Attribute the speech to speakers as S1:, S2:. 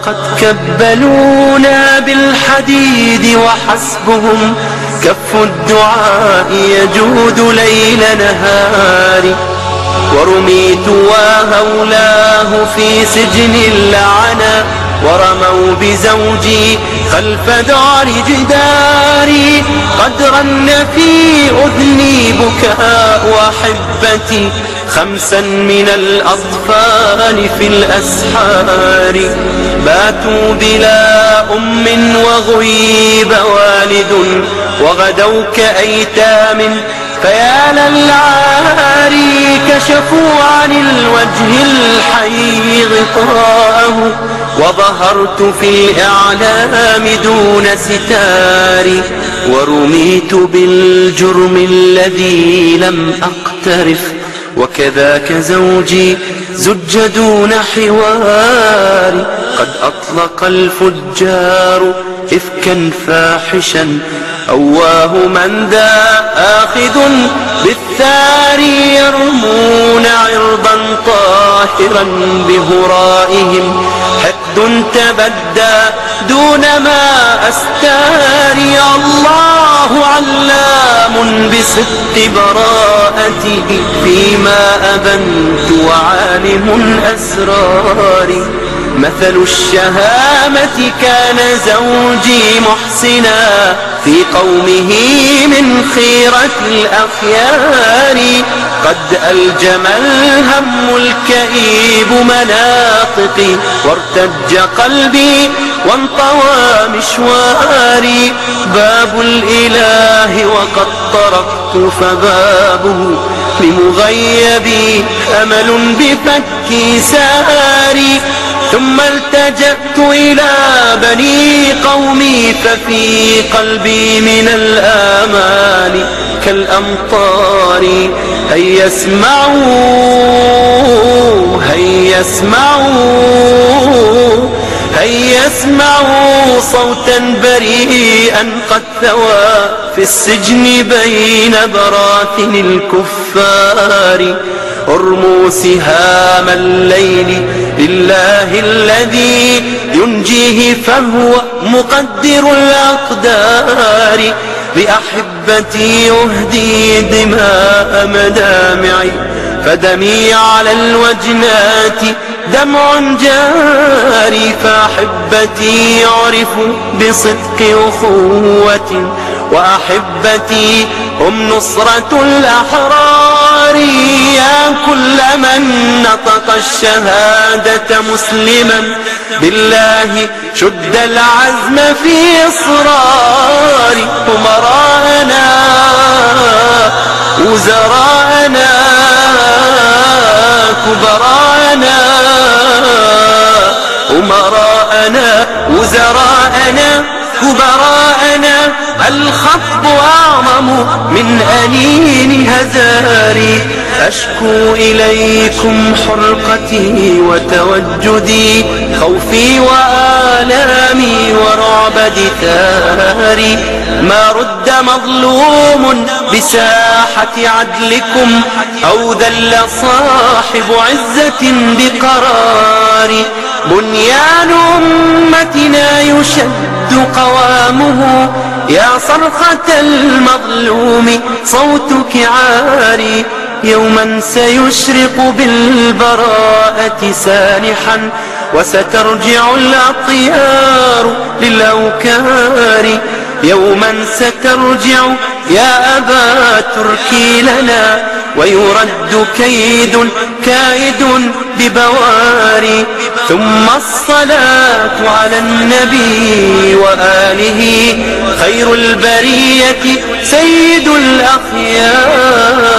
S1: قد كبلونا بالحديد وحسبهم كف الدعاء يجود ليل نهار. ورميت وهولاه في سجن اللعنة ورموا بزوجي خلف دار جداري. قد رن في أذني بكاء أحبتي 5 من الأطفال في الأسحار. باتوا بلا أم وغيب والد وغدوا كأيتام فيا للعاري. كشفوا عن الوجه الحي غطاءه وظهرت في الإعلام دون ستار. ورميت بالجرم الذي لم أقترف وكذاك زوجي زج دون حوار. قد أطلق الفجار إفكا فاحشا أواه من ذا آخذ بالثار. يرمون عرضا طاهرا بهرائهم حقد تبدى دون ما أستار. الله علام بصدق براءته فيما أبنت وعالم أسراري. مثل الشهامة كان زوجي محسنا في قومه من خيرة الأخيار. قد ألجم الهم الكئيب مناطقي وارتج قلبي وانطوى مشواري. باب الإله وقد طرقت فبابه لمغيبي أمل بفك ساري. ثم التجأت إلى بني قومي ففي قلبي من الآمال كالأمطار. هيا اسمعوا هيا اسمعوا هيا اسمعوا صوتا بريئا قد ثوى في السجن بين براثن الكفار. ارموا سهام الليل لله الذي ينجيه فهو مقدر الأقدار. لأحبتي أهدي دماء مدامعي فدمي على الوجنات دمع جاري. فأحبتي يعرفوا بصدق أخوة وأحبتي هم نصرة الأحرار. يا كل من نطق الشهادة مسلما بالله شد العزم في إصرار. أمراءنا وزراءنا كبراءنا أمراءنا وزراءنا كبراءنا. الخطب أعظم من أنين هزاري. أشكو إليكم حرقتي وتوجدي خوفي وآلامي ورعب دثاري. ما رد مظلوم بساحة عدلكم أو ذل صاحب عزة بقرار. بنيان أمتنا يشد قوامه يا صرخة المظلوم صوتك عاري. يوما سيشرق بالبراءة سانحا وسترجع الأطيار للأوكار. يوما سترجع يا أبا تركي لنا ويرد كائد ببواري. ثم الصلاة على النبي وآله خير البرية سيد الأخيار.